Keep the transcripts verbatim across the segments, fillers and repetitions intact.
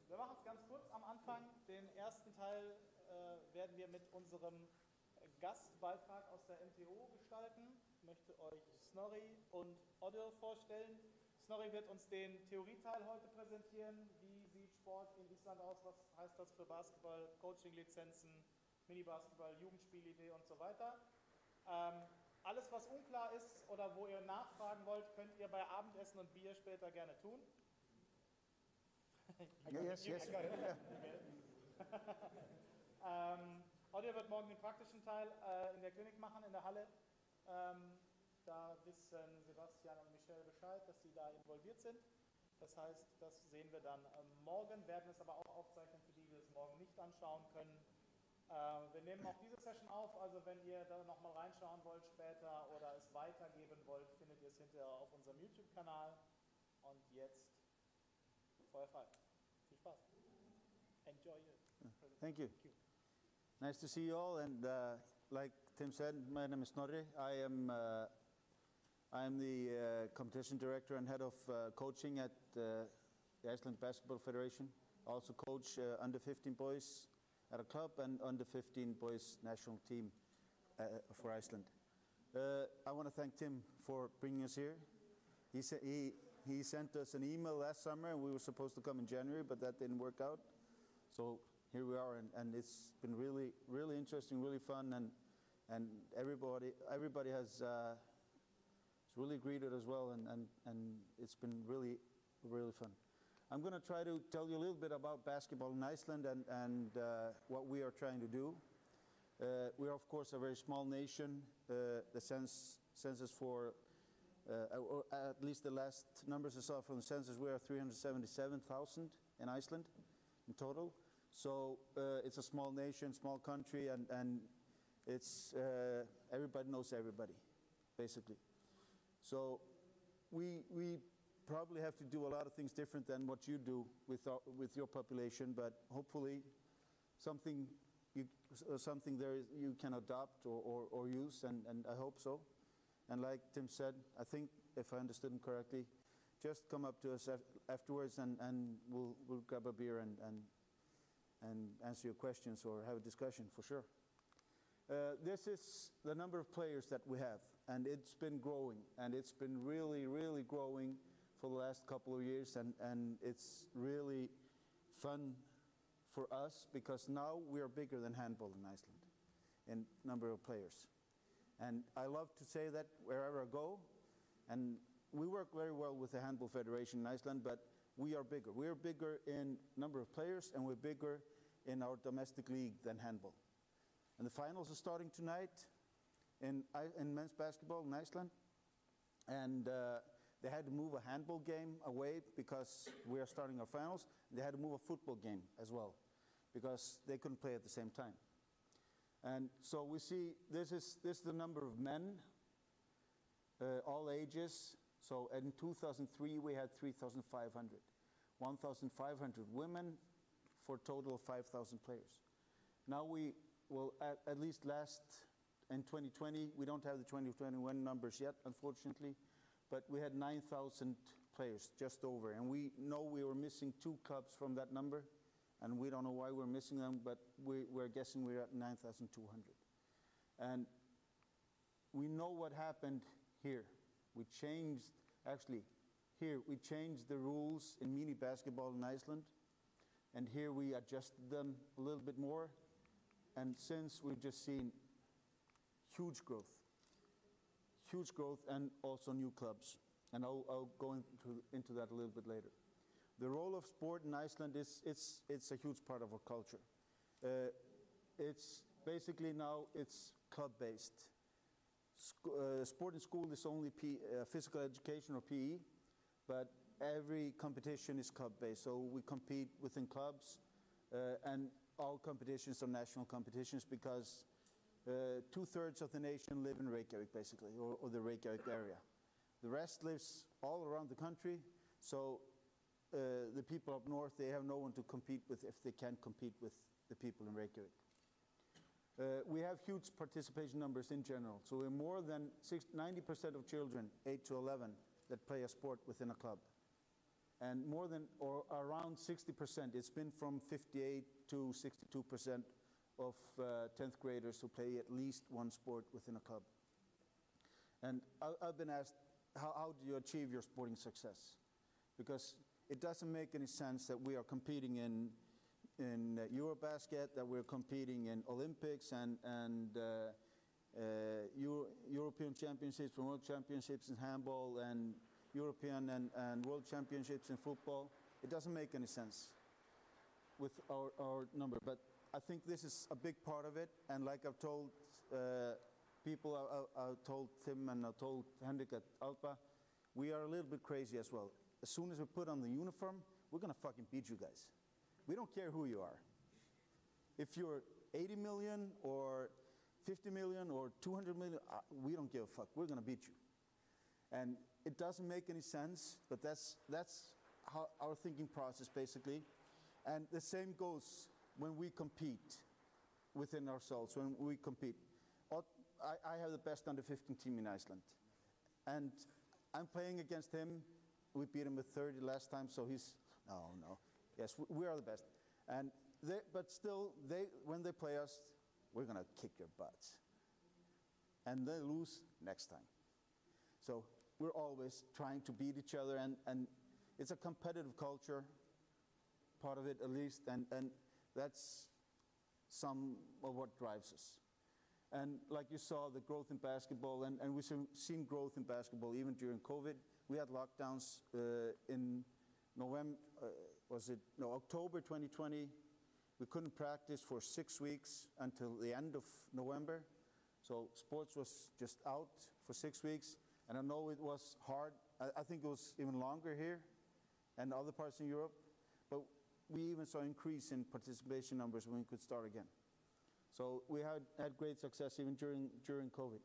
Wir machen es ganz kurz am Anfang. Den ersten Teil äh, werden wir mit unserem Gastbeitrag aus der M T O gestalten. Ich möchte euch Snorri und Odil vorstellen. Snorri wird uns den Theorieteil heute präsentieren. Wie sieht Sport in Island aus? Was heißt das für Basketball, Coaching-Lizenzen, Mini-Basketball, Jugendspielidee und so weiter. Ähm, alles, was unklar ist oder wo ihr nachfragen wollt, könnt ihr bei Abendessen und Bier später gerne tun. Yes, yes. ähm, Odil wird morgen den praktischen Teil äh, in der Klinik machen, in der Halle. Ähm, da wissen Sebastian und Michelle Bescheid, dass sie da involviert sind. Das heißt, das sehen wir dann ähm, morgen, werden es aber auch aufzeichnen für die, die es morgen nicht anschauen können. Äh, wir nehmen auch diese Session auf, also wenn ihr da nochmal reinschauen wollt später oder es weitergeben wollt, findet ihr es hinterher auf unserem YouTube-Kanal. Und jetzt Feuer frei. Viel Spaß. Enjoy it. Thank you. Thank you. Nice to see you all. And uh, like Tim said, my name is Snorri. I am uh, I am the uh, competition director and head of uh, coaching at uh, the Iceland Basketball Federation. I also coach uh, under fifteen boys at a club and under fifteen boys national team uh, for Iceland. Uh, I want to thank Tim for bringing us here. He said he. He sent us an email last summer, and we were supposed to come in January, but that didn't work out. So here we are, and, and it's been really, really interesting, really fun, and and everybody, everybody has uh, it's really greeted as well, and, and and it's been really, really fun. I'm going to try to tell you a little bit about basketball in Iceland and and uh, what we are trying to do. Uh, we are, of course, a very small nation. Uh, the census, census for Uh, or at least the last numbers I saw from the census, we are three hundred seventy-seven thousand in Iceland in total. So uh, it's a small nation, small country, and, and it's uh, everybody knows everybody, basically. So we we probably have to do a lot of things different than what you do with our, with your population, but hopefully something you, something there is, you can adopt or, or, or use, and, and I hope so. And like Tim said, I think, if I understood him correctly, just come up to us af afterwards and, and we'll, we'll grab a beer and, and, and answer your questions or have a discussion for sure. Uh, this is the number of players that we have, and it's been growing, and it's been really, really growing for the last couple of years, and, and it's really fun for us because now we are bigger than handball in Iceland in number of players. And I love to say that wherever I go, and we work very well with the Handball Federation in Iceland, but we are bigger. We are bigger in number of players, and we're bigger in our domestic league than handball. And the finals are starting tonight in, in men's basketball in Iceland, and uh, they had to move a handball game away because we are starting our finals. They had to move a football game as well because they couldn't play at the same time. And so we see this is this is the number of men, uh, all ages. So in two thousand three we had three thousand five hundred, one thousand five hundred women, for a total of five thousand players. Now we will at, at least last in twenty twenty. We don't have the twenty twenty-one numbers yet, unfortunately, but we had nine thousand players, just over. And we know we were missing two clubs from that number. And we don't know why we're missing them, but we, we're guessing we're at nine thousand two hundred. And we know what happened here. We changed, actually, here, we changed the rules in mini basketball in Iceland. And here we adjusted them a little bit more. And since we've just seen huge growth, huge growth, and also new clubs. And I'll, I'll go into, into that a little bit later. The role of sport in Iceland is it's, it's a huge part of our culture. Uh, it's basically now it's club-based. Sc uh, sport in school is only P uh, physical education or P E, but every competition is club-based. So we compete within clubs, uh, and all competitions are national competitions because uh, two-thirds of the nation live in Reykjavik, basically, or, or the Reykjavik area. The rest lives all around the country. So Uh, the people up north, they have no one to compete with if they can't compete with the people in Reykjavik. Uh, we have huge participation numbers in general. So we're more than ninety percent of children, eight to eleven, that play a sport within a club. and more than or around sixty percent, it's been from fifty-eight to sixty-two percent of uh, tenth graders who play at least one sport within a club. And I, I've been asked, how, how do you achieve your sporting success? Because it doesn't make any sense that we are competing in in uh, Eurobasket, that we're competing in Olympics and, and uh, uh, Euro European championships and world championships in handball and European and, and world championships in football. It doesn't make any sense with our, our number, but I think this is a big part of it. And like I've told uh, people, I, I, I told Tim and I told Henrik at Alpa, we are a little bit crazy as well. As soon as we put on the uniform, we're gonna fucking beat you guys. We don't care who you are. If you're eighty million or fifty million or two hundred million, uh, we don't give a fuck. We're gonna beat you. And it doesn't make any sense, but that's, that's how our thinking process basically. And the same goes when we compete within ourselves, when we compete. I, I have the best under fifteen team in Iceland. And I'm playing against him. We beat him with thirty last time, so he's, no, no. Yes, we are the best. And they, but still, they, when they play us, we're gonna kick your butts. And they lose next time. So we're always trying to beat each other, and, and it's a competitive culture, part of it at least, and, and that's some of what drives us. And like you saw, the growth in basketball, and, and we've seen growth in basketball even during COVID. We had lockdowns uh, in November, uh, was it, no, October twenty twenty. We couldn't practice for six weeks until the end of November. So sports was just out for six weeks. And I know it was hard. I, I think it was even longer here and other parts in Europe. But we even saw an increase in participation numbers when we could start again. So we had, had great success even during, during COVID.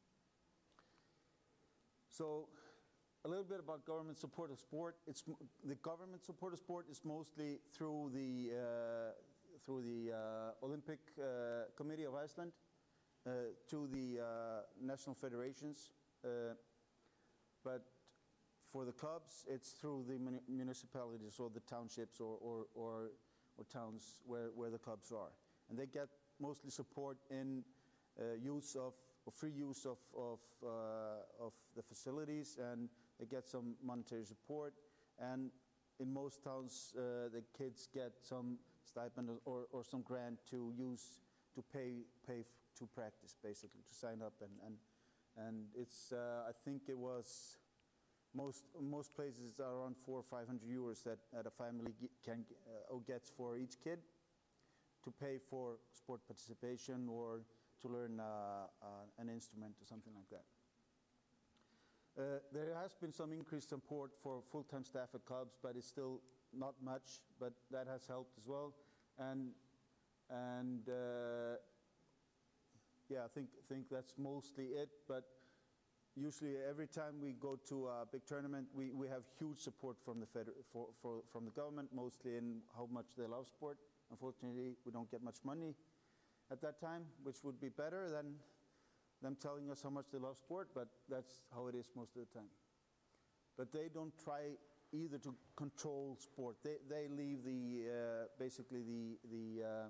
So a little bit about government support of sport. It's, the government support of sport is mostly through the, uh, through the uh, Olympic uh, Committee of Iceland, uh, to the uh, national federations. Uh, but for the clubs, it's through the mun municipalities or the townships or, or, or, or towns where, where the clubs are. And they get mostly support in uh, use of, or free use of, of, uh, of the facilities, and they get some monetary support. And in most towns, uh, the kids get some stipend or, or some grant to use, to pay, pay f to practice, basically, to sign up. And, and, and it's, uh, I think it was, most, most places are around four or five hundred euros that, that a family can, uh, or gets for each kid to pay for sport participation or to learn uh, uh, an instrument or something like that. Uh, there has been some increased support for full-time staff at clubs, but it's still not much, but that has helped as well. And, and uh, yeah, I think, think that's mostly it, but usually every time we go to a big tournament, we, we have huge support from the, feder for, for, from the government, mostly in how much they love sport. Unfortunately, we don't get much money at that time, which would be better than them telling us how much they love sport, but that's how it is most of the time. But they don't try either to control sport. They, they leave the, uh, basically the, the, uh,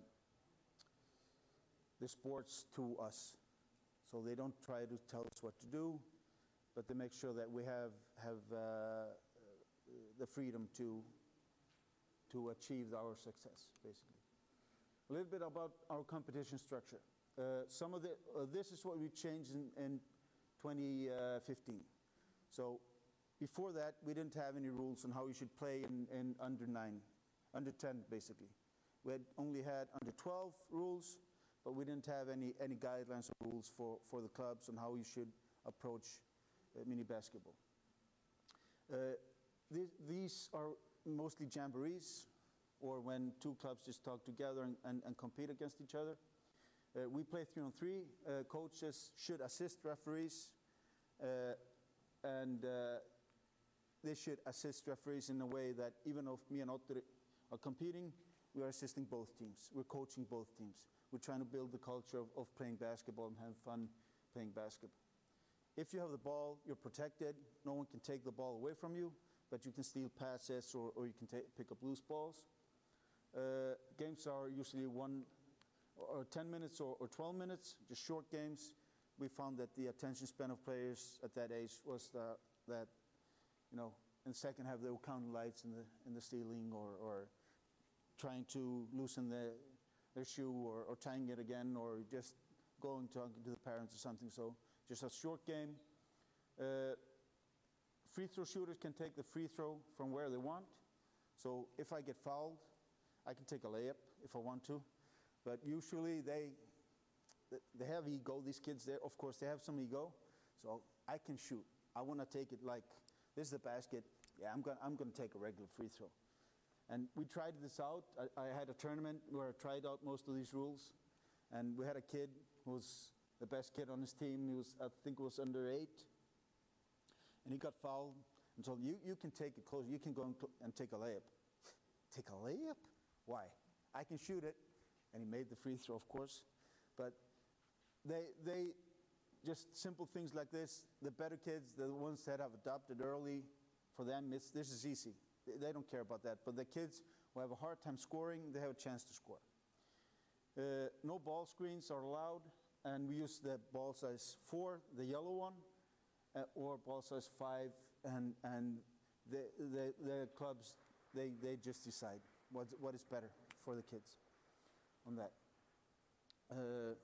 the sports to us. So they don't try to tell us what to do, but they make sure that we have, have uh, the freedom to, to achieve our success, basically. A little bit about our competition structure. Uh, some of the, uh, this is what we changed in, in twenty fifteen. So before that, we didn't have any rules on how you should play in, in under nine, under ten, basically. We had only had under twelve rules, but we didn't have any, any guidelines or rules for, for the clubs on how you should approach uh, mini basketball. Uh, th these are mostly jamborees, or when two clubs just talk together and, and, and compete against each other. Uh, we play three on three. Uh, coaches should assist referees, uh, and uh, they should assist referees in a way that even if me and Otto are competing, we are assisting both teams. We're coaching both teams. We're trying to build the culture of, of playing basketball and have fun playing basketball. If you have the ball, you're protected. No one can take the ball away from you. but you can steal passes or, or you can ta- pick up loose balls. Uh, games are usually one or ten minutes or, or twelve minutes, just short games. We found that the attention span of players at that age was the, that, you know, in the second half they were counting lights in the in the stealing or, or trying to loosen the, their shoe or, or tying it again or just going talking to the parents or something. So just a short game. Uh, free throw shooters can take the free throw from where they want. So if I get fouled, I can take a layup if I want to. But usually they they have ego, these kids there. Of course, they have some ego. So I can shoot. I want to take it like, this is the basket. Yeah, I'm going I'm going to take a regular free throw. And we tried this out. I, I had a tournament where I tried out most of these rules. And we had a kid who was the best kid on his team. He was, I think, was under eight. And he got fouled and told, you, you can take it close. You can go and, cl- and take a layup. Take a layup? Why? I can shoot it. And he made the free throw, of course. But they, they just simple things like this, the better kids, the ones that have adopted early, for them, it's, this is easy. They, they don't care about that. But the kids who have a hard time scoring, they have a chance to score. Uh, no ball screens are allowed, and we use the ball size four, the yellow one, uh, or ball size five, and, and the, the, the clubs, they, they just decide what, what is better for the kids on that. Uh,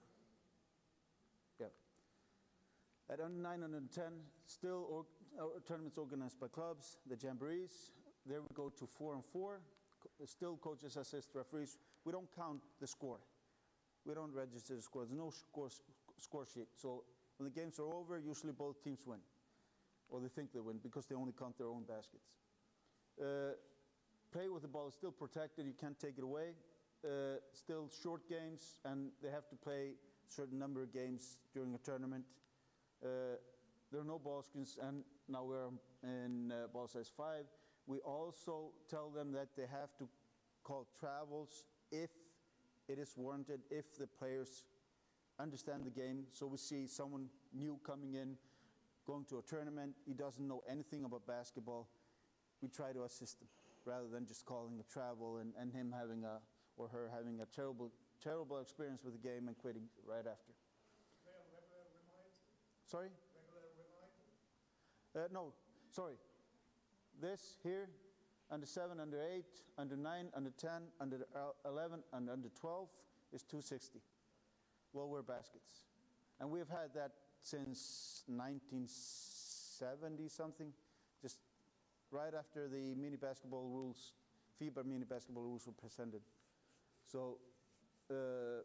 yeah. At under nine, under ten, still or, or tournaments organized by clubs, the jamborees, there we go to four and four. Co- Still coaches assist referees. We don't count the score. We don't register the score. There's no score, score sheet. So when the games are over, usually both teams win. Or they think they win because they only count their own baskets. Uh, play with the ball is still protected. You can't take it away. Uh, still short games, and they have to play a certain number of games during a tournament. Uh, there are no ball screens, and now we're in uh, ball size five. We also tell them that they have to call travels if it is warranted, if the players understand the game. So we see someone new coming in, going to a tournament, he doesn't know anything about basketball. We try to assist him rather than just calling a travel and, and him having a, or her having a terrible, terrible experience with the game and quitting right after. Regular remind? Sorry? Regular remind? Uh, no, sorry. This here, under seven, under eight, under nine, under ten, under eleven, and under twelve is two sixty. Well-wear baskets. And we've had that since nineteen seventy something, just right after the mini basketball rules, FIBA mini basketball rules were presented. So, uh,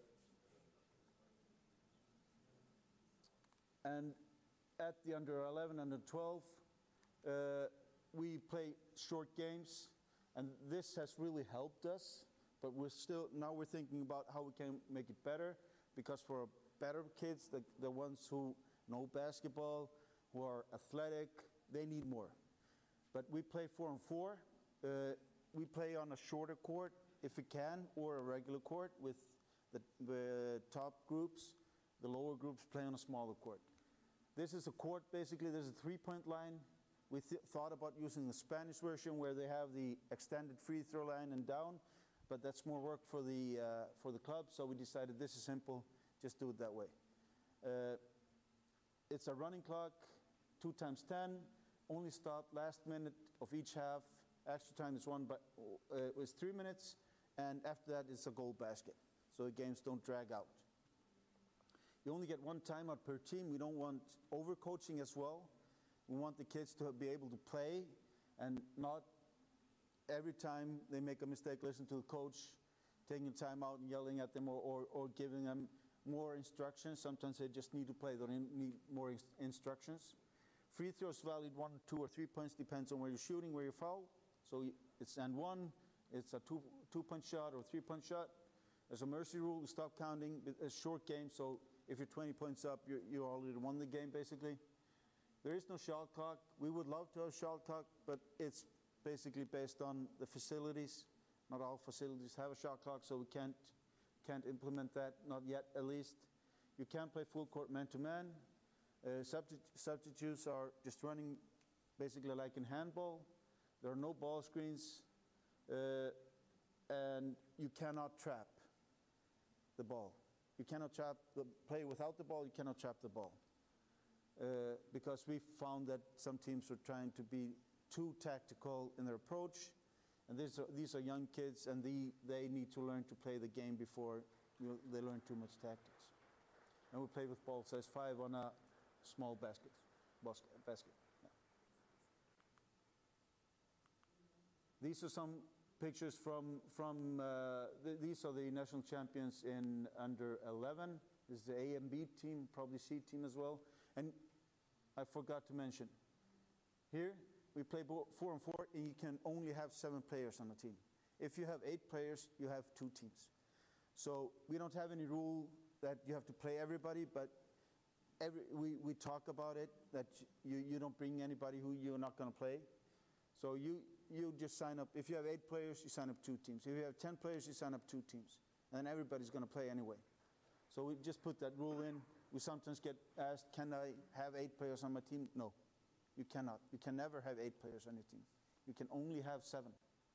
and at the under eleven, under twelve, uh, we play short games, and this has really helped us, but we're still, now we're thinking about how we can make it better, because for better kids, the, the ones who know basketball, who are athletic, they need more. But we play four and four. Uh, we play on a shorter court, if we can, or a regular court with the, the top groups. The lower groups play on a smaller court. This is a court, basically, there's a three-point line. We th- thought about using the Spanish version where they have the extended free throw line and down, but that's more work for the, uh, for the club, so we decided this is simple, just do it that way. Uh, it's a running clock, two times ten, only stop last minute of each half. Extra time is one, but uh, it was three minutes, and after that it's a goal basket, so the games don't drag out. You only get one timeout per team. We don't want overcoaching as well. We want the kids to be able to play and not every time they make a mistake, listen to the coach, taking time out and yelling at them or, or, or giving them more instructions. Sometimes they just need to play, they don't need more ins- instructions. Free throws valid one, two, or three points, depends on where you're shooting, where you foul. So it's and one, it's a two, two-point shot or three-point shot. There's a mercy rule, we stop counting. It's a short game, so if you're twenty points up, you you already won the game, basically. There is no shot clock. We would love to have a shot clock, but it's basically based on the facilities. Not all facilities have a shot clock, so we can't can't implement that, not yet at least. You can't play full court man-to-man. Uh, substitu- substitutes are just running basically like in handball. There are no ball screens, uh, and you cannot trap the ball. You cannot trap the play without the ball. You cannot trap the ball uh, because we found that some teams were trying to be too tactical in their approach, and these are, these are young kids, and the, they need to learn to play the game before you, they learn too much tactics. And we play with ball size five on a small basket. basket, basket. Yeah. These are some pictures from, from uh, th these are the national champions in under eleven. This is the A and B team, probably C team as well. And I forgot to mention, here we play four and four, and you can only have seven players on a team. If you have eight players, you have two teams. So we don't have any rule that you have to play everybody, but every, we, we talk about it, that you, you don't bring anybody who you're not going to play. So you, you just sign up. If you have eight players, you sign up two teams. If you have ten players, you sign up two teams. And everybody's going to play anyway. So we just put that rule in. We sometimes get asked, can I have eight players on my team? No, you cannot. You can never have eight players on your team. You can only have seven.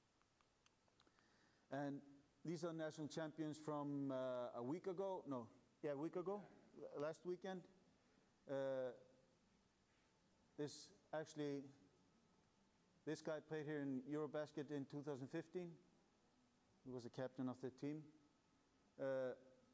And these are national champions from uh, a week ago. No, yeah, a week ago, last weekend. Uh, this actually, this guy played here in Eurobasket in two thousand fifteen. He was the captain of the team. Uh,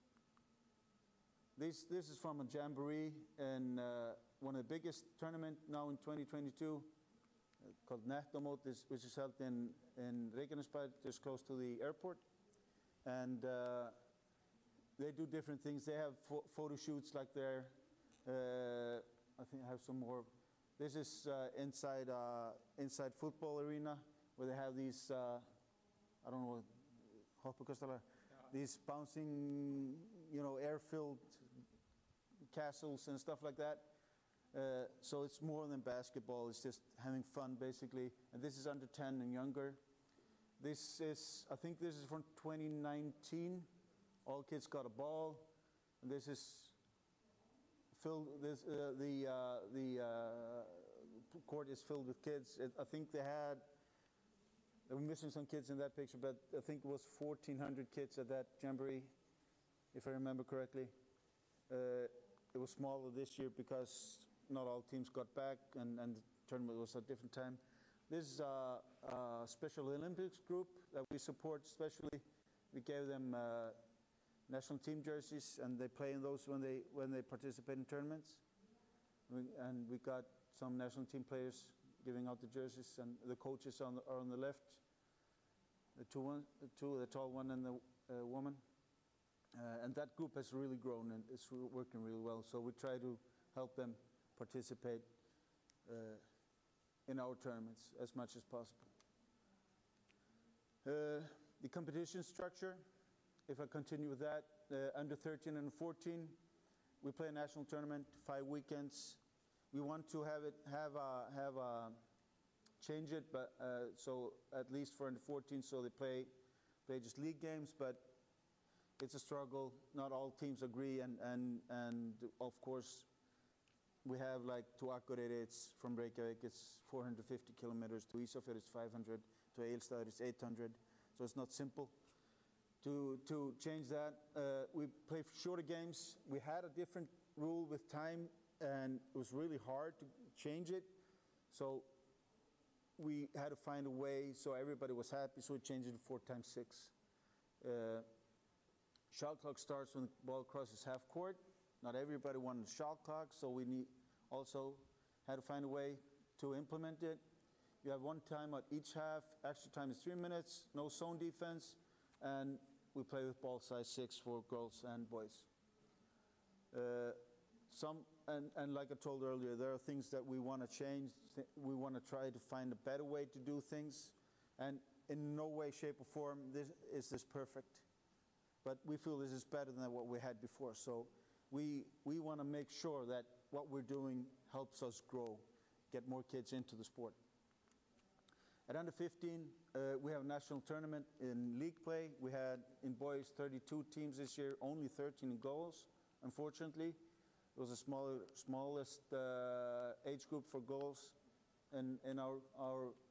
this, this is from a jamboree and uh, one of the biggest tournament now in twenty twenty-two uh, called Nettomót, which is held in, in Reykjanesbær, just close to the airport. And uh, they do different things. They have pho photo shoots like there. Uh, I think I have some more. This is uh, inside uh, inside football arena where they have these, uh, I don't know, hoppukastala, these bouncing, you know, air-filled castles and stuff like that. Uh, so it's more than basketball. It's just having fun, basically. And this is under ten and younger. This is, I think this is from twenty nineteen. All kids got a ball. And this is filled, this, uh, the, uh, the uh, court is filled with kids. It, I think they had, they were missing some kids in that picture, but I think it was fourteen hundred kids at that jamboree, if I remember correctly. Uh, it was smaller this year because not all teams got back, and, and the tournament was at a different time. This is a, a Special Olympics group that we support especially. We gave them uh, national team jerseys, and they play in those when they when they participate in tournaments. We, and we got some national team players giving out the jerseys, and the coaches on the, are on the left. The two, one, the two, the tall one and the uh, woman. Uh, and that group has really grown, and it's re working really well. So we try to help them participate uh, in our tournaments as much as possible. Uh, the competition structure, if I continue with that, uh, under thirteen and fourteen, we play a national tournament, five weekends. We want to have it, have a, have a, change it, but uh, so at least for under fourteen, so they play, play just league games, but it's a struggle. Not all teams agree, and and and of course, we have like to Akureyri, it's from Reykjavik, it's four hundred fifty kilometers. To Ísafjörður, it's five hundred. To Egilsstaðir, it's eight hundred. So it's not simple to to change that. Uh, we play shorter games. We had a different rule with time, and it was really hard to change it. So we had to find a way so everybody was happy. So we changed it to four times six. Uh, Shot clock starts when the ball crosses half court. Not everybody wanted a shot clock, so we need also had to find a way to implement it. You have one time at each half. Extra time is three minutes. No zone defense, and we play with ball size six for girls and boys. Uh, some and, and like I told earlier, there are things that we want to change. We want to try to find a better way to do things, and in no way, shape, or form this, is this perfect. But we feel this is better than what we had before. So we, we want to make sure that what we're doing helps us grow, get more kids into the sport. At under fifteen, uh, we have a national tournament in league play. We had in boys thirty-two teams this year, only thirteen in goals, unfortunately. It was the smaller, smallest uh, age group for goals in, in our, our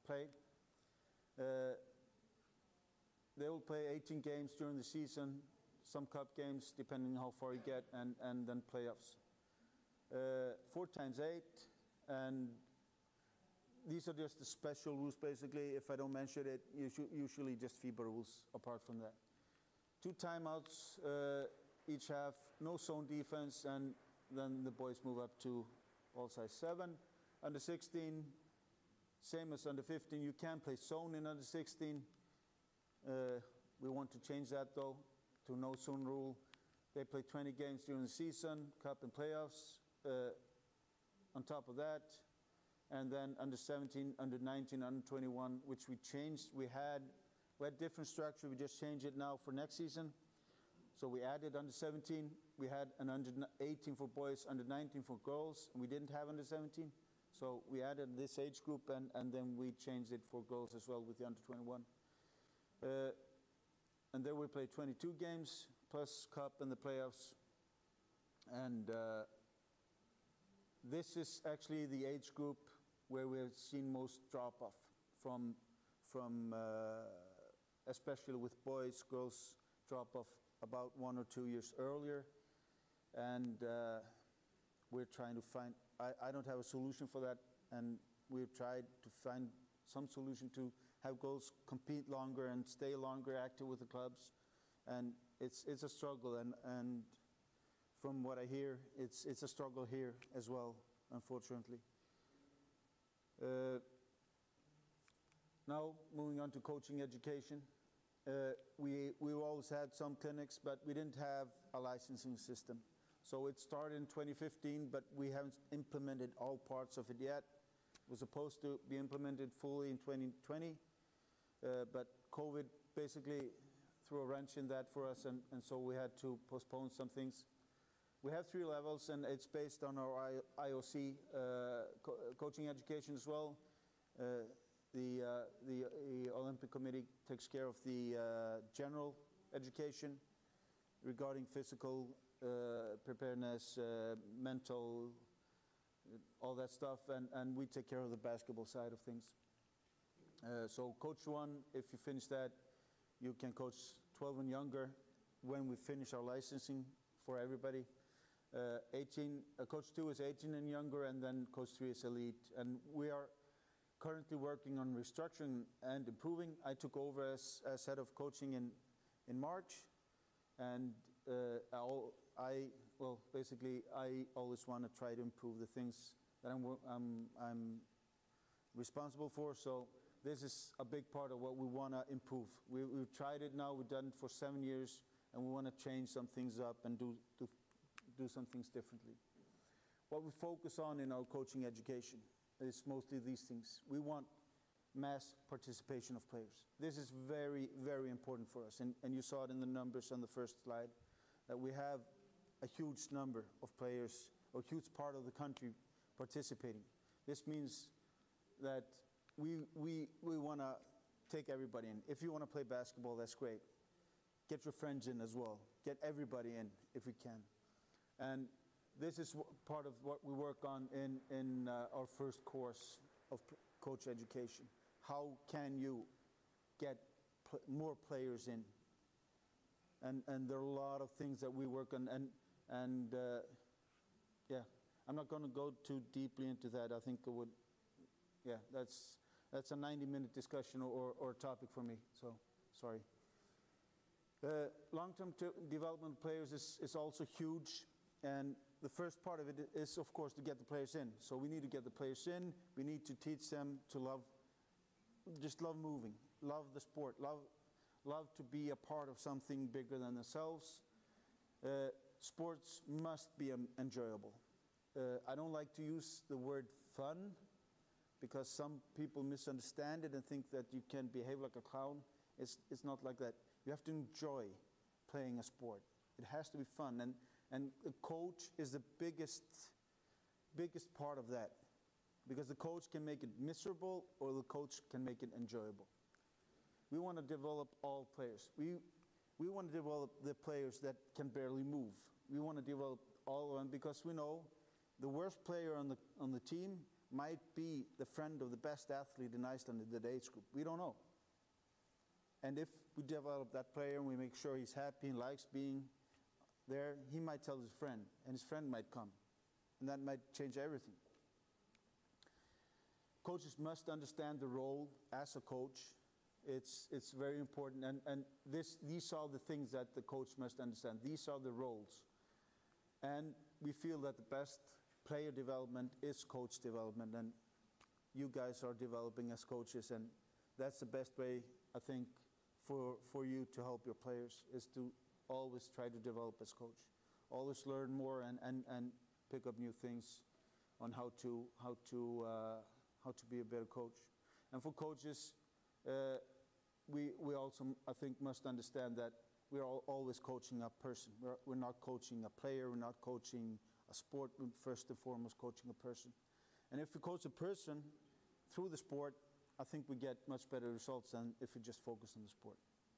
played. Uh, they will play eighteen games during the season, some cup games depending how far you get, and, and then playoffs. Uh, four times eight, and these are just the special rules basically. If I don't mention it, usually just FIBA rules apart from that. Two timeouts uh, each half, no zone defense, and then the boys move up to all size seven. Under sixteen, same as under fifteen, you can play zone in under sixteen. Uh, we want to change that though to no zone rule. They play twenty games during the season, cup and playoffs uh, on top of that. And then under seventeen, under nineteen, under twenty-one, which we changed. We had, we had different structure, we just changed it now for next season. So we added under seventeen, we had an under eighteen for boys, under nineteen for girls, and we didn't have under seventeen. So we added this age group, and, and then we changed it for girls as well with the under twenty-one. Uh, and there we play twenty-two games, plus cup and the playoffs. And uh, this is actually the age group where we have seen most drop-off from, from uh, especially with boys. Girls drop off about one or two years earlier. And uh, we're trying to find, I, I don't have a solution for that, and we've tried to find some solution to have girls compete longer and stay longer active with the clubs. And it's, it's a struggle, and, and from what I hear, it's, it's a struggle here as well, unfortunately. Uh, now, moving on to coaching education. Uh, we, we always had some clinics, but we didn't have a licensing system. So it started in twenty fifteen, but we haven't implemented all parts of it yet. It was supposed to be implemented fully in twenty twenty, uh, but COVID basically threw a wrench in that for us, and, and so we had to postpone some things. We have three levels, and it's based on our I O C uh, co coaching education as well. Uh, the, uh, the, the Olympic Committee takes care of the uh, general education regarding physical uh, preparedness, uh, mental, all that stuff, and, and we take care of the basketball side of things. Uh, so Coach one, if you finish that, you can coach twelve and younger when we finish our licensing for everybody. Uh, eighteen, uh, Coach two is eighteen and younger, and then Coach three is elite. And we are currently working on restructuring and improving. I took over as, as head of coaching in, in March, and uh, I'll, I, well, basically, I always want to try to improve the things that I'm, I'm, I'm responsible for. So this is a big part of what we want to improve. We, we've tried it now, we've done it for seven years, and we want to change some things up and do, do, do some things differently. What we focus on in our coaching education is mostly these things. We want mass participation of players. This is very, very important for us, and, and you saw it in the numbers on the first slide, that we have a huge number of players, or a huge part of the country participating. This means that we, we, we want to take everybody in. If you want to play basketball, that's great. Get your friends in as well. Get everybody in if we can. And this is part of what we work on in, in uh, our first course of coach education. How can you get pl more players in? And, and there are a lot of things that we work on, and, and uh, yeah, I'm not going to go too deeply into that. I think it would, yeah, that's, that's a ninety minute discussion or, or topic for me, so sorry. Uh, long-term development of players is, is also huge, and the first part of it is, of course, to get the players in. So we need to get the players in. We need to teach them to love, just love moving, love the sport, love, love to be a part of something bigger than themselves. Uh, sports must be um, enjoyable. Uh, I don't like to use the word fun, because some people misunderstand it and think that you can behave like a clown. It's, it's not like that. You have to enjoy playing a sport. It has to be fun, and, and the coach is the biggest, biggest part of that, because the coach can make it miserable or the coach can make it enjoyable. We want to develop all players. We, we want to develop the players that can barely move. We want to develop all of them, because we know the worst player on the, on the team might be the friend of the best athlete in Iceland in the age group. We don't know. And if we develop that player and we make sure he's happy and likes being there, he might tell his friend, and his friend might come. And that might change everything. Coaches must understand the role as a coach. It's, it's very important. And, and this, these are the things that the coach must understand. These are the roles. And we feel that the best player development is coach development. And you guys are developing as coaches. And that's the best way, I think, for, for you to help your players, is to always try to develop as coach. Always learn more and, and, and pick up new things on how to, how to, uh, how to be a better coach. And for coaches, uh, we, we also, I think, must understand that we're all, always coaching a person. We're, we're not coaching a player, we're not coaching a sport, we're first and foremost coaching a person. And if we coach a person through the sport, I think we get much better results than if we just focus on the sport.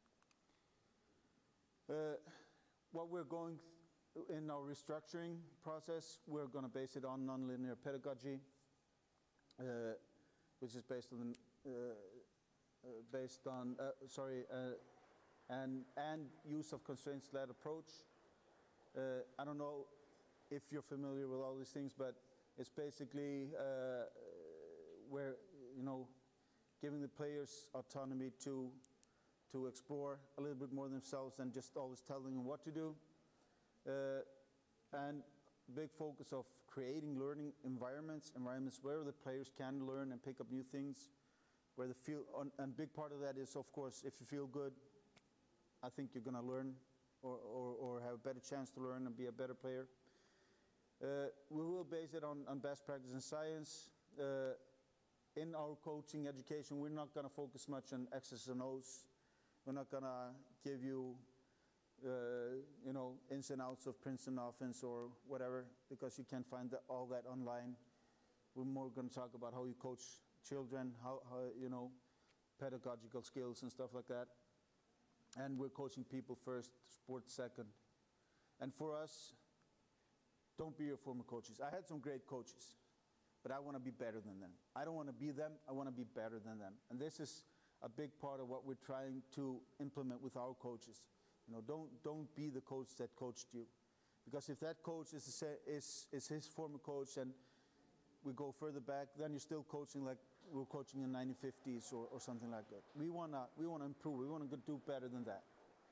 Uh, what we're going th- in our restructuring process, we're going to base it on nonlinear pedagogy, uh, which is based on uh, uh, based on uh, sorry uh, and and use of constraints-led approach. Uh, I don't know if you're familiar with all these things, but it's basically uh, where you know giving the players autonomy to. to explore a little bit more themselves than just always telling them what to do. Uh, and big focus of creating learning environments, environments where the players can learn and pick up new things, where the feel, on, and big part of that is, of course, if you feel good, I think you're gonna learn or, or, or have a better chance to learn and be a better player. Uh, we will base it on, on best practice and science. Uh, in our coaching education, we're not gonna focus much on X's and O's. We're not going to give you, uh, you know, ins and outs of Princeton offense or whatever, because you can find that, all that online. We're more going to talk about how you coach children, how, how, you know, pedagogical skills and stuff like that. And we're coaching people first, sports second. And for us, don't be your former coaches. I had some great coaches, but I want to be better than them. I don't want to be them. I want to be better than them. And this is a big part of what we're trying to implement with our coaches. You know, don't don't be the coach that coached you, because if that coach is is is his former coach and we go further back, then you're still coaching like we were coaching in the nineteen fifties or, or something like that. We wanna we wanna improve. We wanna do better than that.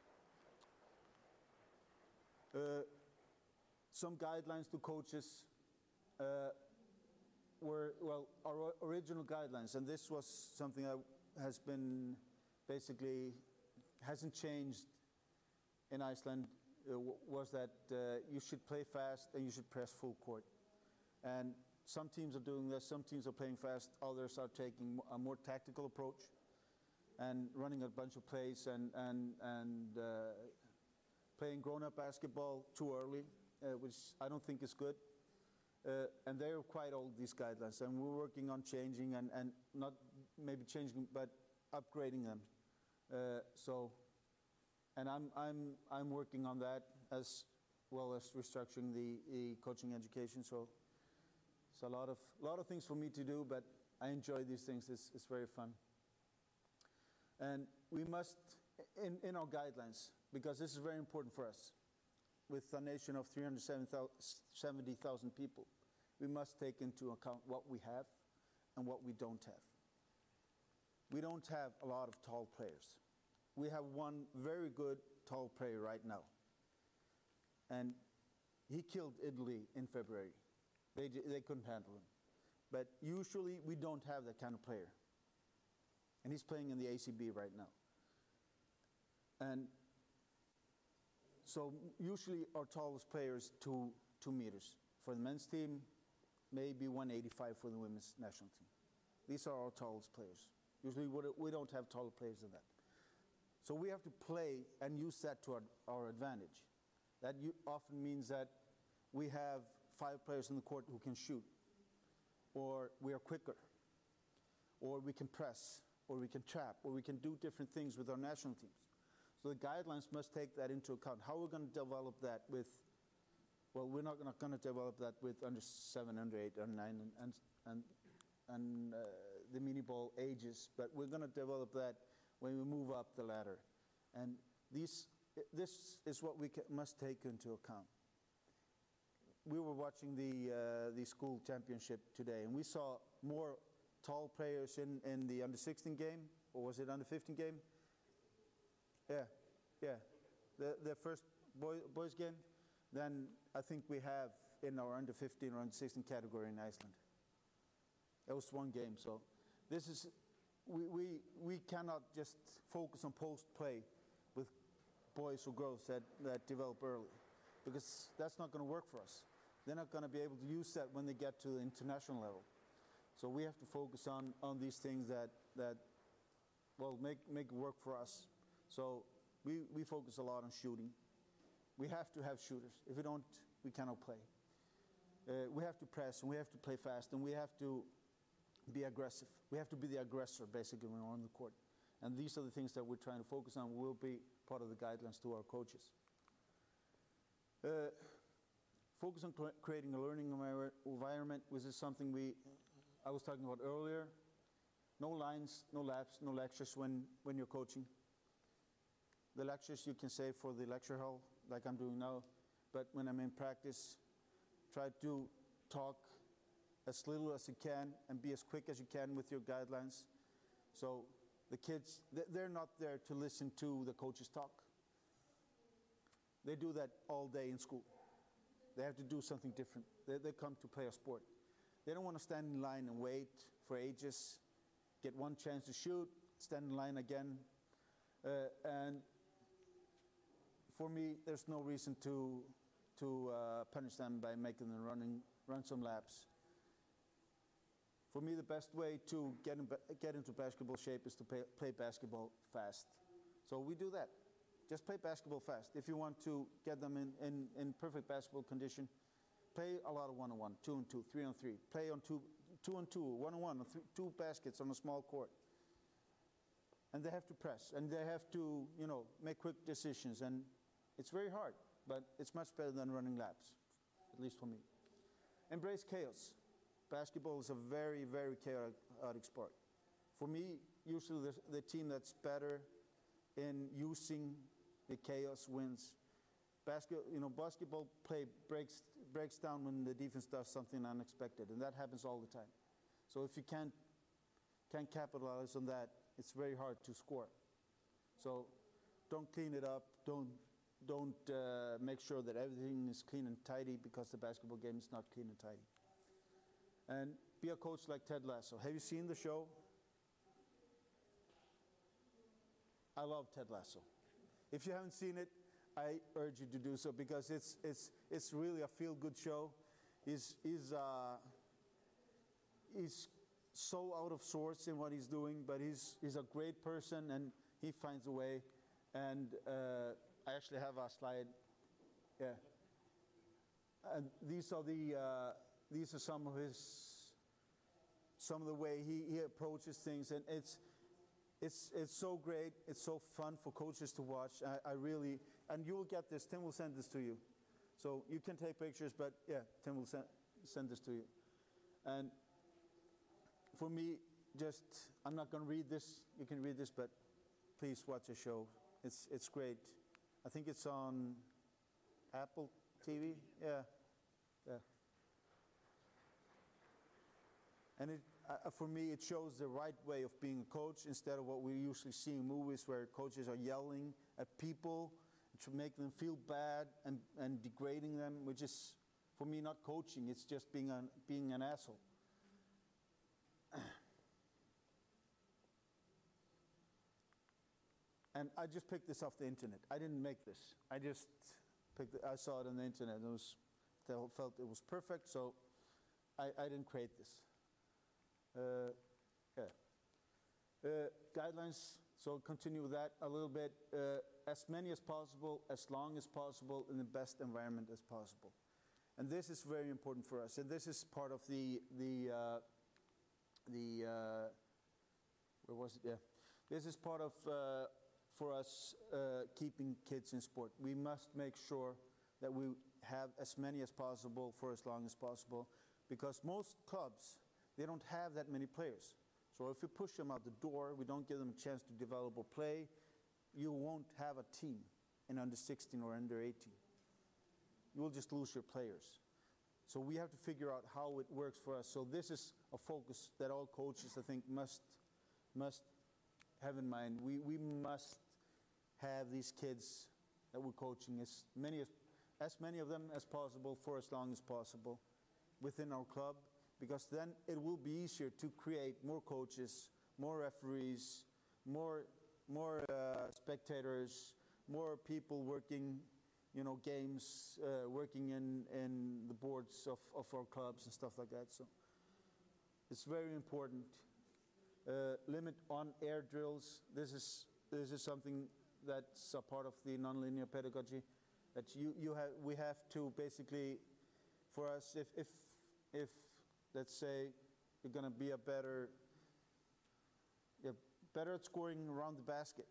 Uh, some guidelines to coaches uh, were well our original guidelines, and this was something that has been basically hasn't changed in Iceland, uh, w- was that uh, you should play fast and you should press full court. And some teams are doing this, some teams are playing fast, others are taking a more tactical approach and running a bunch of plays and, and, and uh, playing grown-up basketball too early, uh, which I don't think is good. Uh, and they're quite old, these guidelines, and we're working on changing and, and not maybe changing, but upgrading them. Uh, so, and I'm, I'm, I'm working on that as well as restructuring the, the coaching education. So it's a lot of, lot of things for me to do, but I enjoy these things. It's, it's very fun. And we must, in, in our guidelines, because this is very important for us, with a nation of three hundred seventy thousand people, we must take into account what we have and what we don't have. We don't have a lot of tall players. We have one very good tall player right now. And he killed Italy in February. They, they couldn't handle him. But usually we don't have that kind of player. And he's playing in the A C B right now. And so usually our tallest player is two, two meters. For the men's team, maybe one eighty-five for the women's national team. These are our tallest players. Usually we don't have taller players than that. So we have to play and use that to our, our advantage. That often means that we have five players in the court who can shoot, or we are quicker, or we can press, or we can trap, or we can do different things with our national teams. So the guidelines must take that into account. How are we going to develop that with, well, we're not going to develop that with under seven, under eight, under nine, and, and, and and uh, the mini ball ages, but we're going to develop that when we move up the ladder. And these, this is what we ca- must take into account. We were watching the, uh, the school championship today, and we saw more tall players in, in the under sixteen game, or was it under fifteen game? Yeah, yeah. The, the first boy, boys game, than I think we have in our under fifteen or under sixteen category in Iceland. That was one game, so this is, we, we, we cannot just focus on post play with boys or girls that, that develop early, because that's not going to work for us. They're not going to be able to use that when they get to the international level. So we have to focus on, on these things that, that well, make, make it work for us. So we, we focus a lot on shooting. We have to have shooters. If we don't, we cannot play. Uh, we have to press, and we have to play fast, and we have to be aggressive. We have to be the aggressor, basically, when we're on the court. And these are the things that we're trying to focus on. Will be part of the guidelines to our coaches. Uh, focus on cre- creating a learning envir- environment, which is something we, I was talking about earlier. No lines, no labs, no lectures when, when you're coaching. The lectures you can say for the lecture hall, like I'm doing now, but when I'm in practice, try to talk as little as you can and be as quick as you can with your guidelines. So the kids, they're not there to listen to the coaches talk. They do that all day in school. They have to do something different. They, they come to play a sport. They don't want to stand in line and wait for ages, get one chance to shoot, stand in line again. Uh, and for me, there's no reason to, to uh, punish them by making them running, run some laps. For me, the best way to get, in, get into basketball shape is to play, play basketball fast. So we do that. Just play basketball fast. If you want to get them in, in, in perfect basketball condition, play a lot of one-on-one, two and two, three on three. Play on two, two and two, one-on-one, on th- two baskets on a small court. And they have to press, and they have to, you know, make quick decisions. And it's very hard, but it's much better than running laps, at least for me. Embrace chaos. Basketball is a very, very chaotic sport. For me, usually the, the team that's better in using the chaos wins. Basket, you know, basketball play breaks breaks down when the defense does something unexpected, and that happens all the time. So if you can't can't capitalize on that, it's very hard to score. So don't clean it up. Don't don't uh, make sure that everything is clean and tidy, because the basketball game is not clean and tidy. And be a coach like Ted Lasso. Have you seen the show? I love Ted Lasso. If you haven't seen it, I urge you to do so, because it's it's it's really a feel-good show. He's he's uh, he's so out of sorts in what he's doing, but he's he's a great person, and he finds a way. And uh, I actually have a slide. Yeah. And these are the uh, these are some of his some of the way he, he approaches things, and it's. It's it's so great. It's so fun for coaches to watch. I, I really, and you'll get this. Tim will send this to you. So you can take pictures, but yeah, Tim will send, send this to you. And for me, just, I'm not going to read this. You can read this, but please watch the show. It's it's great. I think it's on Apple T V. Yeah, yeah. And it, uh, for me, it shows the right way of being a coach, instead of what we usually see in movies where coaches are yelling at people to make them feel bad and, and degrading them, which is, for me, not coaching. It's just being an, being an asshole. And I just picked this off the internet. I didn't make this. I just picked it. I saw it on the internet. And it was, I felt it was perfect, so I, I didn't create this. Uh, yeah. Uh, guidelines, so continue with that a little bit. Uh, as many as possible, as long as possible, in the best environment as possible. And this is very important for us. And this is part of the, the, uh, the uh, where was it? Yeah. This is part of, uh, for us, uh, keeping kids in sport. We must make sure that we have as many as possible for as long as possible, because most clubs, they don't have that many players. So if we push them out the door, we don't give them a chance to develop or play, you won't have a team in under sixteen or under eighteen. You will just lose your players. So we have to figure out how it works for us. So this is a focus that all coaches, I think, must must have in mind. We we must have these kids that we're coaching as many as as many of them as possible for as long as possible within our club, because then it will be easier to create more coaches, more referees, more more uh, spectators, more people working, you know, games, uh, working in, in the boards of, of our clubs and stuff like that. So it's very important. Uh, limit on-air drills. This is this is something that's a part of the nonlinear pedagogy. That you you have we have to basically, for us, if if if let's say you're going to be a better, you're better at scoring around the basket.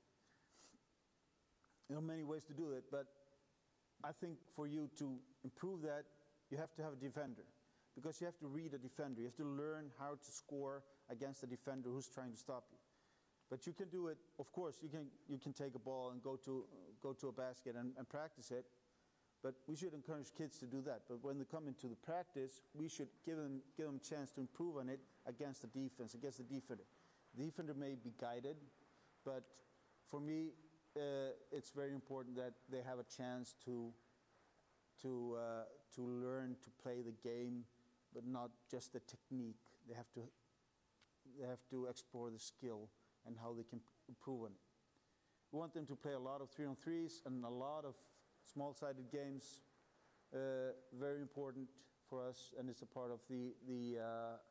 There are many ways to do it, but I think for you to improve that, you have to have a defender, because you have to read a defender. You have to learn how to score against a defender who's trying to stop you. But you can do it, of course, you can you can take a ball and go to go to a basket and, and practice it, but we should encourage kids to do that. But when they come into the practice, we should give them give them a chance to improve on it against the defense, against the defender. The defender may be guided, but for me, uh, it's very important that they have a chance to to uh, to learn to play the game, but not just the technique. They have to they have to explore the skill and how they can improve on it. We want them to play a lot of three-on-threes and a lot of small-sided games. Uh, very important for us, and it's a part of the the uh,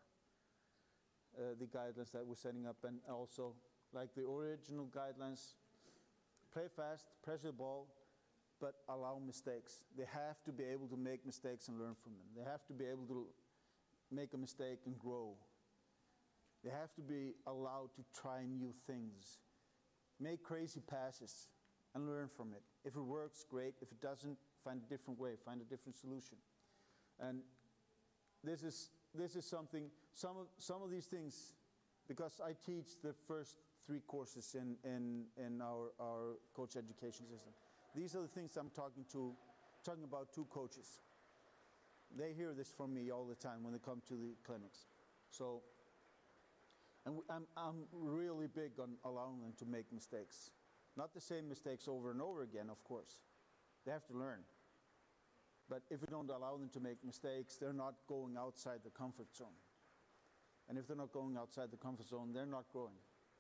uh, the guidelines that we're setting up, and also like the original guidelines. Play fast, pressure the ball, but allow mistakes. They have to be able to make mistakes and learn from them. They have to be able to make a mistake and grow. They have to be allowed to try new things. Make crazy passes and learn from it. If it works, great. If it doesn't, find a different way, find a different solution. And this is this is something, some of some of these things, because I teach the first three courses in, in, in our, our coach education system. These are the things I'm talking to talking about to coaches. They hear this from me all the time when they come to the clinics. So And I'm, I'm really big on allowing them to make mistakes. Not the same mistakes over and over again, of course. They have to learn. But if we don't allow them to make mistakes, they're not going outside the comfort zone. And if they're not going outside the comfort zone, they're not growing.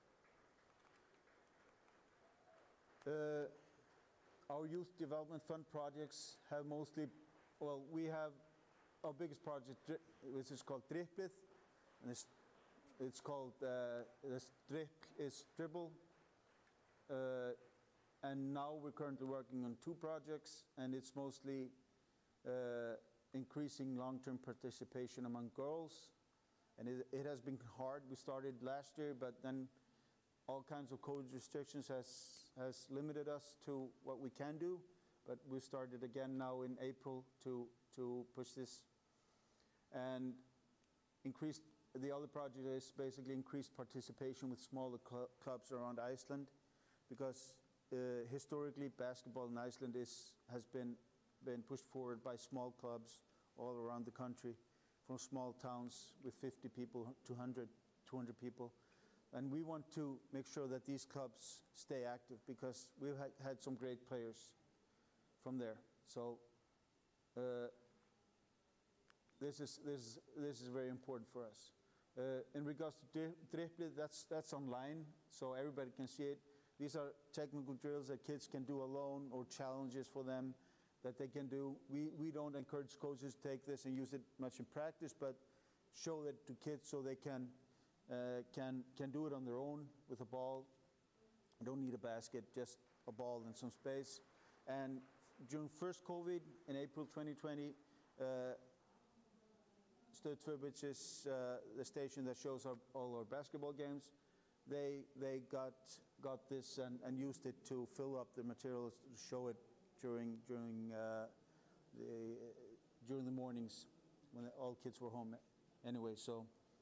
Uh, our youth development fund projects have mostly, well, we have our biggest project, which is called Driplið, and it's It's called, uh, the strip is dribble. Uh, and now we're currently working on two projects, and it's mostly uh, increasing long-term participation among girls. And it, it has been hard. We started last year, but then all kinds of code restrictions has, has limited us to what we can do. But we started again now in April to, to push this. And increased The other project is basically increased participation with smaller cl clubs around Iceland, because uh, historically basketball in Iceland is, has been, been pushed forward by small clubs all around the country, from small towns with fifty people to one hundred, two hundred people. And we want to make sure that these clubs stay active, because we've had, had some great players from there. So uh, this is, this, is, this is very important for us. Uh, in regards to Driplið, that's, that's online, so everybody can see it. These are technical drills that kids can do alone, or challenges for them that they can do. We, we don't encourage coaches to take this and use it much in practice, but show it to kids so they can, uh, can, can do it on their own with a ball. You don't need a basket, just a ball and some space. And during first COVID, in April twenty twenty, uh, Stöð, which is uh, the station that shows our, all our basketball games, they they got got this and, and used it to fill up the materials to show it during during uh, the uh, during the mornings when all kids were home anyway. So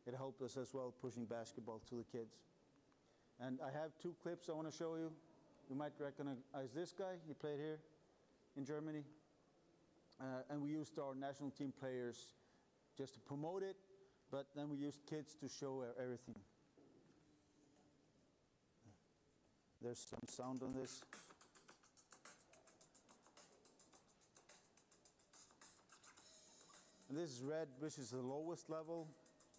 it helped us as well pushing basketball to the kids. And I have two clips I want to show you. You might recognize this guy. He played here in Germany. Uh, and we used our national team players just to promote it, but then we used kids to show everything. There's some sound on this. And this is red, which is the lowest level.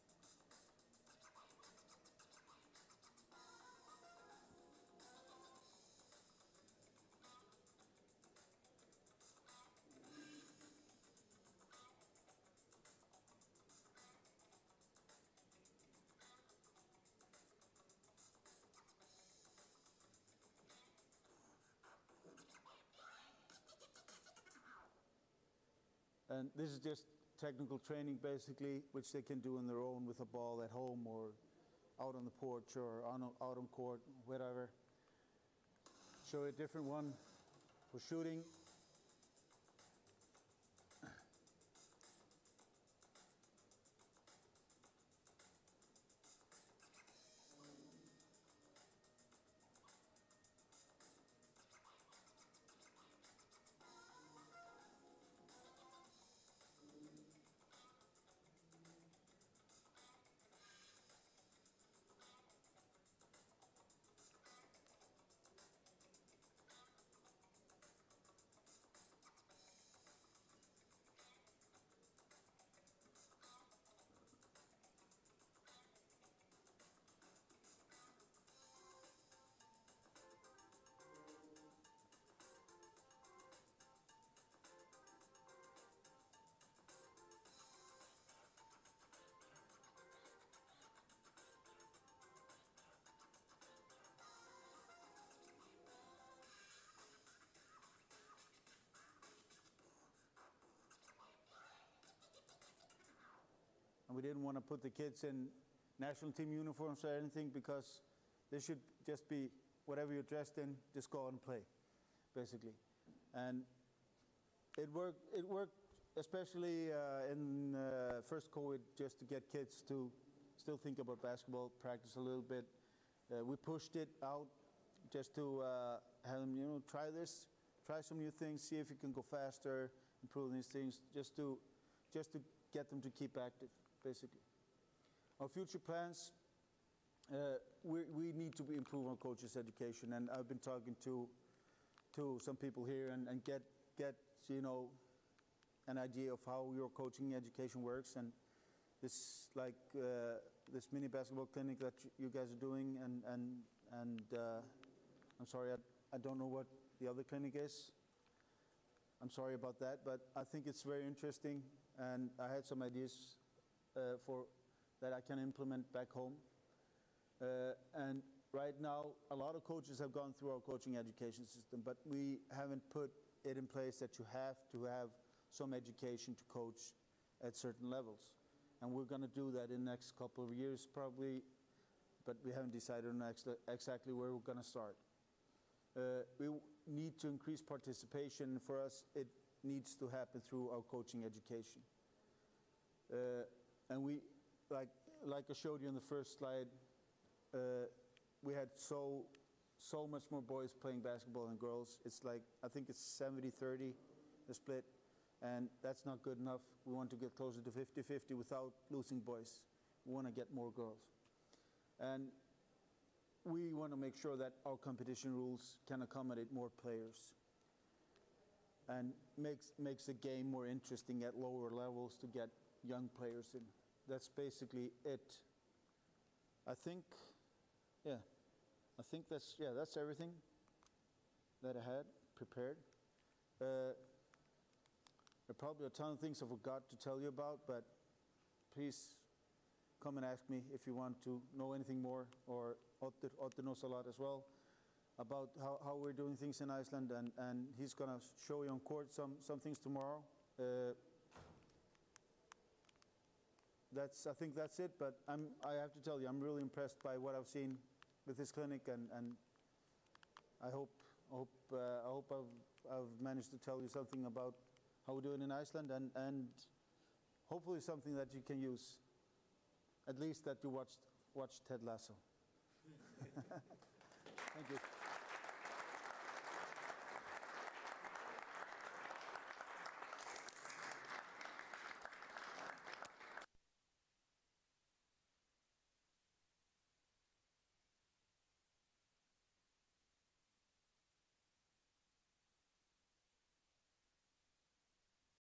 And this is just technical training, basically, which they can do on their own with a ball at home or out on the porch or on, out on court, whatever. Show you a different one for shooting. And we didn't want to put the kids in national team uniforms or anything, because they should just be whatever you're dressed in, just go out and play, basically. And it worked, it worked especially uh, in uh, first COVID, just to get kids to still think about basketball, practice a little bit. Uh, we pushed it out just to uh, have them, you know, try this, try some new things, see if you can go faster, improve these things, just to, just to get them to keep active, basically. Our future plans, uh, we, we need to improve our coaches' education, and I've been talking to to some people here and, and get get you know an idea of how your coaching education works, and this like uh, this mini basketball clinic that you guys are doing, and and and uh, I'm sorry, I, I don't know what the other clinic is. I'm sorry about that, but I think it's very interesting, and I had some ideas uh, for that I can implement back home. Uh, and right now, a lot of coaches have gone through our coaching education system, but we haven't put it in place that you have to have some education to coach at certain levels. And we're going to do that in the next couple of years probably, but we haven't decided on ex exactly where we're going to start. Uh, we need to increase participation. For us, it needs to happen through our coaching education. Uh, and we, like, like I showed you in the first slide, uh, we had so, so much more boys playing basketball than girls. It's like, I think it's seventy thirty, the split, and that's not good enough. We want to get closer to fifty fifty without losing boys. We want to get more girls. And we want to make sure that our competition rules can accommodate more players and makes, makes the game more interesting at lower levels to get young players in. That's basically it. I think, yeah, I think that's, yeah, that's everything that I had prepared. Uh, there are probably a ton of things I forgot to tell you about, but please come and ask me if you want to know anything more, or Otter, Otter knows a lot as well about how, how we're doing things in Iceland, and, and he's going to show you on court some, some things tomorrow. Uh, that's, I think that's it, but I'm, I have to tell you, I'm really impressed by what I've seen with this clinic, and, and I hope, hope, uh, I hope I've, I've managed to tell you something about how we do it in Iceland, and, and hopefully something that you can use at least that you watched, watched Ted Lasso.